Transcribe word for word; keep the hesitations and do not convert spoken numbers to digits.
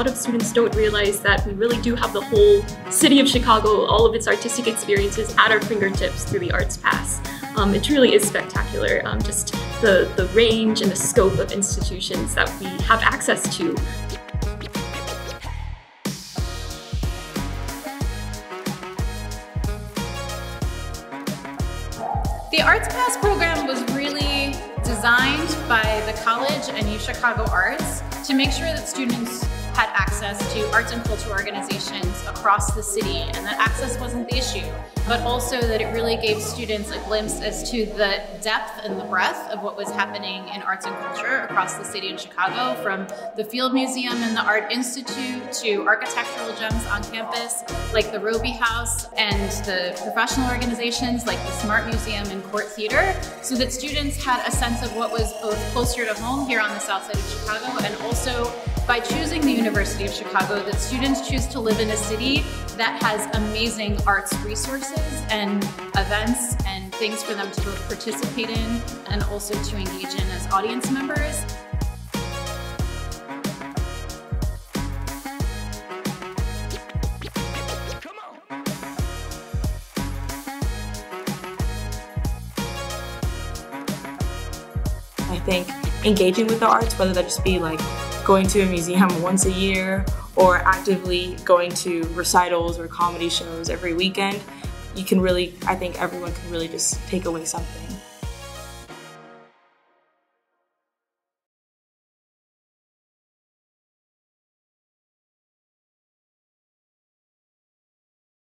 lot of students don't realize that we really do have the whole city of Chicago, all of its artistic experiences at our fingertips through the ArtsPass. Um, it truly is spectacular, um, just the, the range and the scope of institutions that we have access to. The ArtsPass program was really designed by the college and UChicago Arts to make sure that students had access to arts and cultural organizations across the city, and that access wasn't the issue, but also that it really gave students a glimpse as to the depth and the breadth of what was happening in arts and culture across the city in Chicago, from the Field Museum and the Art Institute to architectural gems on campus like the Roby House, and the professional organizations like the Smart Museum and Court Theater, so that students had a sense of what was both closer to home here on the south side of Chicago, and also by choosing the University of Chicago, that students choose to live in a city that has amazing arts resources and events and things for them to both participate in and also to engage in as audience members. I think engaging with the arts, whether that just be like going to a museum once a year or actively going to recitals or comedy shows every weekend, you can really, I think everyone can really just take away something.